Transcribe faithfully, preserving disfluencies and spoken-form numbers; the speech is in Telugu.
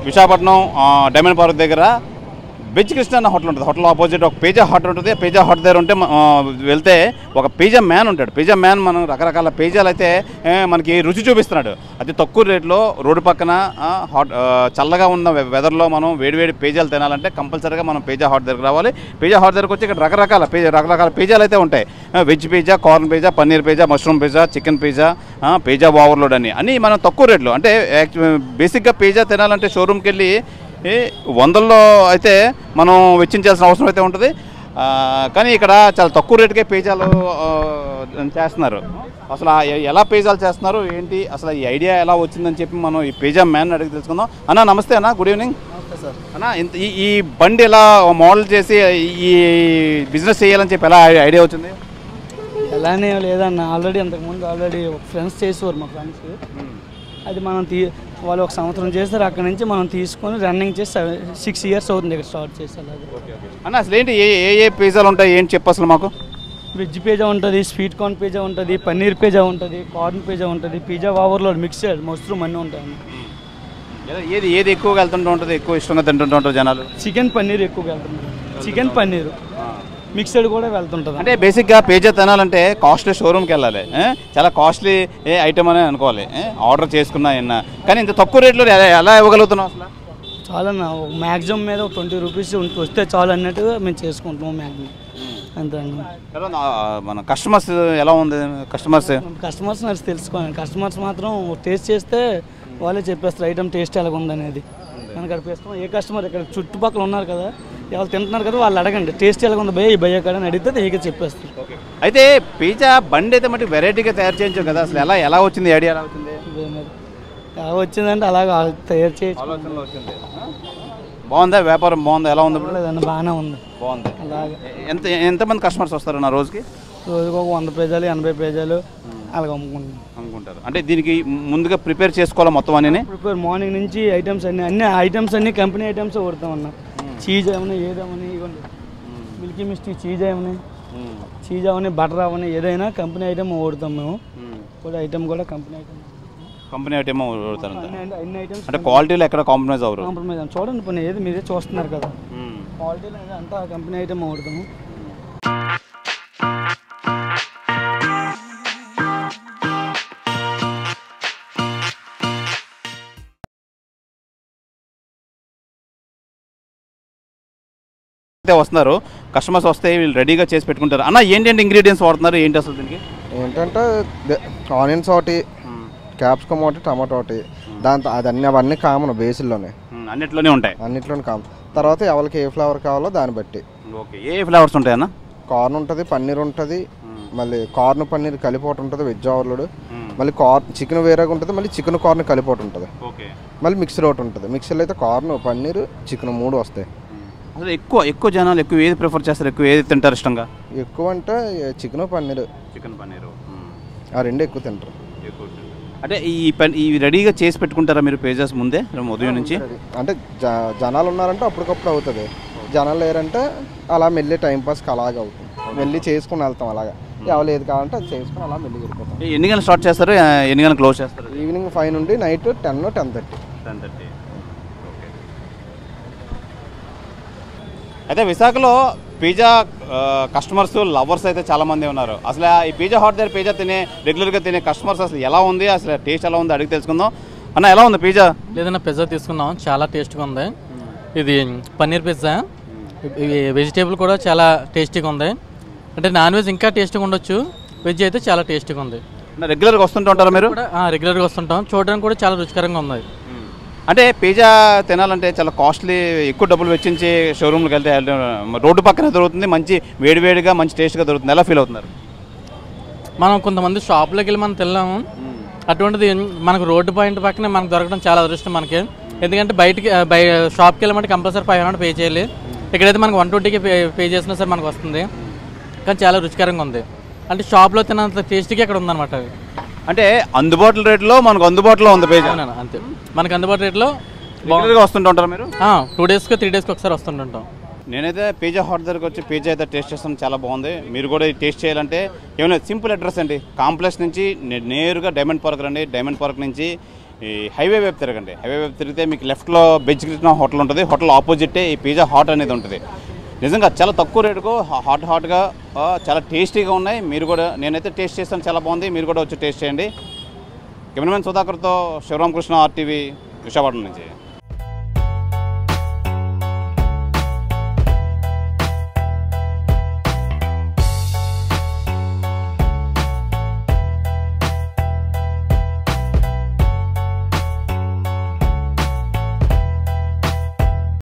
విశాఖపట్నం డైమండ్ పార్క్ దగ్గర వెజ్ కృష్ణ అన్న హోటల్ ఉంటుంది. హోటల్ ఆపోజిట్ ఒక పిజ్జా హట్ ఉంటుంది. పిజ్జా హట్ దగ్గర ఉంటే వెళ్తే ఒక పిజ్జా మ్యాన్ ఉంటాడు. పిజ్జా మ్యాన్ మనం రకరకాల పిజ్జాలు అయితే మనకి రుచి చూపిస్తున్నాడు. అతి తక్కువ రేట్లో రోడ్డు పక్కన హాట్ చల్లగా ఉన్న వెదర్లో మనం వేడివేడి పిజ్జాలు తినాలంటే కంపల్సరీగా మనం పిజ్జా హాట్ దగ్గర రావాలి. పిజ్జా హాట్ దగ్గరకు వచ్చి ఇక్కడ రకరకాల పిజ్జా రకరకాల పిజ్జాలు అయితే ఉంటాయి. Veg pizza, corn pizza, paneer pizza, mushroom pizza, chicken pizza, pizza overload అని అన్నీ మనం తక్కువ రేట్లో అంటే బేసిక్గా పిజ్జా తినాలంటే షోరూమ్కి వెళ్ళి వందల్లో అయితే మనం వెచ్చించాల్సిన అవసరం అయితే ఉంటుంది. కానీ ఇక్కడ చాలా తక్కువ రేటుకే పిజ్జాలు చేస్తున్నారు. అసలు ఎలా పిజ్జాలు చేస్తున్నారు ఏంటి, అసలు ఈ ఐడియా ఎలా వచ్చిందని చెప్పి మనం ఈ పిజ్జా మ్యాన్ అడిగి తెలుసుకుందాం. అన్న నమస్తే అన్న, గుడ్ ఈవినింగ్. సార్ అన్న, ఇంత ఈ ఈ బండి ఎలా మోడల్ చేసి ఈ బిజినెస్ చేయాలని చెప్పి ఎలా ఐడియా వచ్చింది? ఎలానే లేదన్న, ఆల్రెడీ అంతకుముందు ఆల్రెడీ ఒక ఫ్రెండ్స్ చేసేవారు మా ఫ్రెండ్స్. అది మనం తీ వాళ్ళు ఒక సంవత్సరం చేస్తారు, అక్కడ నుంచి మనం తీసుకొని రన్నింగ్ చేసి సిక్స్ ఇయర్స్ అవుతుంది ఇక్కడ స్టార్ట్ చేసి. అలాగే అన్న అసలు ఏంటి ఏ ఏ పిజ్జాలు ఉంటాయి ఏంటి చెప్పు అసలు మాకు? వెజ్ పిజ్జా ఉంటుంది, స్వీట్ కార్న్ పిజ్జా ఉంటుంది, పన్నీర్ పిజ్జా ఉంటుంది, కార్న్ పిజ్జా ఉంటుంది, పిజ్జా ఓవర్లోడ్ మిక్స్డ్ మష్రూమ్ అన్నీ ఉంటాయి. ఏది ఏది ఎక్కువగా వెళ్తుంటూ ఉంటుంది, ఎక్కువ ఇష్టంగా తింటుంటూ ఉంటారు జనాలు? చికెన్ పన్నీర్ ఎక్కువగా వెళ్తుంటారు. చికెన్ పన్నీర్ మిక్స్డ్ కూడా వెళ్తుంటుంది. అంటే బేసిక్గా పిజ్జా తినాలంటే కాస్ట్లీ షోరూమ్కి వెళ్ళాలి, చాలా కాస్ట్లీ ఏ ఐటమ్ అని అనుకోవాలి, ఆర్డర్ చేసుకున్నా అయినా. కానీ ఇంత తక్కువ రేట్లో ఎలా ఇవ్వగలుగుతున్నాం అసలు? చాలా మ్యాక్సిమం మీద ఒక ట్వంటీ రూపీస్ వస్తే చాలు అన్నట్టుగా మేము చేసుకుంటున్నాం మ్యాక్సిమం. అంతే. మన కస్టమర్స్ ఎలా ఉంది? కస్టమర్స్ కస్టమర్స్ నచ్చి తెలుసుకోవాలి. కస్టమర్స్ మాత్రం టేస్ట్ చేస్తే వాళ్ళే చెప్పేస్తారు ఐటమ్ టేస్ట్ ఎలాగ ఉందనేది. మనకు అక్కడ ఇష్టం ఏ కస్టమర్ ఇక్కడ చుట్టుపక్కల ఉన్నారు కదా, ఎవరు తింటున్నారు కదా, వాళ్ళు అడగండి టేస్ట్ ఎలాగ ఉంది భయ్య ఈ భయ్య కాడ అని అడిగితే ఇక చెప్పేస్తారు. అయితే పిజ్జా బండి అయితే మట్టి వెరైటీగా తయారు చేయించాం కదా, అసలు ఎలా ఎలా వచ్చింది ఐడియా ఎలా వచ్చింది? ఎలా వచ్చిందంటే అలాగ తయారు చేసి ఆలోచనలో వచ్చింది. బాగుందా వ్యాపారం? బాగుందా? ఎలా ఉంది? బాగానే ఉంది. బాగుంది. అలాగే ఎంత ఎంతమంది కస్టమర్స్ వస్తారు నా రోజుకి? రోజుకి ఒక వంద పేజాలు ఎనభై పేజాలు అలాగ అమ్ముకుంటాం అనుకుంటారు. అంటే దీనికి ముందుగా ప్రిపేర్ చేసుకోవాలి మొత్తం అన్నీ? ప్రిపేర్ మార్నింగ్ నుంచి ఐటమ్స్ అన్ని అన్ని ఐటమ్స్ అన్ని కంపెనీ ఐటమ్స్ కొడతాం అన్న. చీజ్ ఏమన్నా ఏదేమని ఇవ్వండి, మిల్కీ మిస్టీ చీజ్ ఏమని చీజ్ అవని బటర్ అవని ఏదైనా కంపెనీ ఐటమ్ ఓడతాం మేము. కూడా ఐటమ్ కూడా కంపెనీ ఐటమ్ కంపెనీ ఐటమ్ ఓడతారు. అన్ని ఐటమ్స్ అంటే క్వాలిటీలో ఎక్కడ కాంప్రమైజ్ అవ్వరు? కాంప్రమైజ్ చూడండి పని ఏది మీరే చూస్తున్నారు కదా, క్వాలిటీలో అంతా కంపెనీ ఐటమ్ ఓడతాము. వస్తున్నారు కస్టమర్స్ వస్తే వీళ్ళు రెడీగా చేసి పెట్టుకుంటారు. అన్న ఏంటంటే ఇంగ్రీడియంట్స్ వాడుతున్నారు ఏంటి అసలు దీనికి? ఏంటంటే ఆనియన్స్ ఒకటి, క్యాప్సికమ్ ఒకటి, టమాటో ఒకటి, దాంతో అది అన్ని అవన్నీ కామన్ బేసిల్లోనే అన్నిట్లోనే ఉంటాయి. అన్నిట్లోనే కామన్. తర్వాత ఎవరికి ఏ ఫ్లేవర్ కావాలో దాన్ని బట్టి. ఓకే, ఏ ఫ్లేవర్స్ ఉంటాయన్న? కార్న్ ఉంటుంది, పన్నీర్ ఉంటుంది, మళ్ళీ కార్న్ పన్నీర్ కలిపి ఒకటి ఉంటుంది వెజ్ ఓవర్లోడ్, మళ్ళీ కార్న్ చికెన్ వేరేగా ఉంటుంది, మళ్ళీ చికెన్ కార్న్ కలిపి ఒకటి ఉంటుంది, మళ్ళీ మిక్సర్ ఒకటి ఉంటుంది. మిక్సర్లో అయితే కార్న్ పన్నీర్ చికెన్ మూడు వస్తాయి. అసలు ఎక్కువ ఎక్కువ జనాలు ఎక్కువ ఏది ప్రిఫర్ చేస్తారు, ఎక్కువ ఏది తింటారు ఇష్టంగా? ఎక్కువ అంటే చికెన్ పన్నీర్. చికెన్ పన్నీర్ ఆ రెండు ఎక్కువ తింటారు. అంటే ఈ పని ఈ రెడీగా చేసి పెట్టుకుంటారా మీరు పేజెస్ ముందే ఉదయం నుంచి? అంటే జనాలు ఉన్నారంటే అప్పటికప్పుడు అవుతుంది, జనాలు లేరంటే అలా మెల్లి టైంపాస్కి అలాగే అవుతుంది, మెల్లి చేసుకుని వెళ్తాం. అలాగా ఎవరు ఏది కావాలంటే అది చేసుకుని అలా మెల్లి వెళ్ళిపోతాం. ఎన్ని గంటలు స్టార్ట్ చేస్తారు, ఎన్ని గంటలు క్లోజ్ చేస్తారు? ఈవినింగ్ ఫైవ్ నుండి night ten ten thirty ten thirty అయితే విశాఖలో పిజ్జా కస్టమర్స్ లవర్స్ అయితే చాలామంది ఉన్నారు. అసలు ఈ పిజ్జా హాట్ దగ్గర పిజ్జా తినే రెగ్యులర్గా తినే కస్టమర్స్ అసలు ఎలా ఉంది, అసలు టేస్ట్ ఎలా ఉంది అడిగి తెలుసుకుందాం. అన్న ఎలా ఉంది పిజ్జా? లేదన్నా పిజ్జా తీసుకున్నాం, చాలా టేస్ట్గా ఉంది. ఇది పన్నీర్ పిజ్జా, వెజిటేబుల్ కూడా చాలా టేస్టీగా ఉంది. అంటే నాన్ వెజ్ ఇంకా టేస్టీగా ఉండొచ్చు, వెజ్ అయితే చాలా టేస్టీగా ఉంది. రెగ్యులర్గా వస్తుంటూ ఉంటారా మీరు? రెగ్యులర్గా వస్తుంటాం, చూడడానికి కూడా చాలా రుచికరంగా ఉంది. అంటే పిజ్జా తినాలంటే చాలా కాస్ట్లీ, ఎక్కువ డబ్బులు వెచ్చించి షోరూమ్కి వెళ్తే రోడ్డు పక్కన దొరుకుతుంది, మంచి వేడివేడిగా మంచి టేస్ట్గా దొరుకుతుంది. ఎలా ఫీల్ అవుతున్నారు? మనం కొంతమంది షాప్లోకి వెళ్ళి మనం తిన్నాము, అటువంటిది మనకు రోడ్డు పాయింట్ పక్కనే మనకు దొరకడం చాలా అదృష్టం మనకి. ఎందుకంటే బయటికి బయ షాప్కి వెళ్ళమంటే కంపల్సరీ ఫైవ్ హండ్రెడ్ పే చేయాలి, ఇక్కడైతే మనకు వన్ ట్వంటీకి పే పే చేసినా సరే మనకు వస్తుంది. కానీ చాలా రుచికరంగా ఉంది, అంటే షాప్లో తిన్నంత టేస్ట్గా ఇక్కడ ఉందన్నమాట. అంటే అందుబాటులో రేట్లో మనకు అందుబాటులో ఉంది పిజ్జా. అంతే, మనకు అందుబాటు రేట్లో రెగ్యులర్గా వస్తుంటూ ఉంటారు మీరు? టూ డేస్కి త్రీ డేస్కి ఒకసారి వస్తుంటుంటాం. నేనైతే పిజ్జా హాట్ దగ్గరకు వచ్చి పిజ్జా అయితే టేస్ట్ చేస్తాను, చాలా బాగుంది. మీరు కూడా టేస్ట్ చేయాలంటే ఏమైనా సింపుల్ అడ్రస్ అండి, కాంప్లెక్స్ నుంచి నేరుగా డైమండ్ పార్క్ రండి. డైమండ్ పార్క్ నుంచి ఈ హైవే వైపు తిరగండి. హైవే వైపు తిరిగితే మీకు లెఫ్ట్లో బెజ్ కృష్ణ హోటల్ ఉంటుంది. హోటల్ ఆపోజిటే ఈ పిజ్జా హాట్ అనేది ఉంటుంది. నిజంగా చాలా తక్కువ రేటుకు హాట్ హాట్గా చాలా టేస్టీగా ఉన్నాయి. మీరు కూడా నేనైతే టేస్ట్ చేస్తాను, చాలా బాగుంది. మీరు కూడా వచ్చి టేస్ట్ చేయండి. కెమెరామెన్ సుధాకర్తో శివరామకృష్ణ ఆర్టీవీ విశాఖపట్నం నుంచి.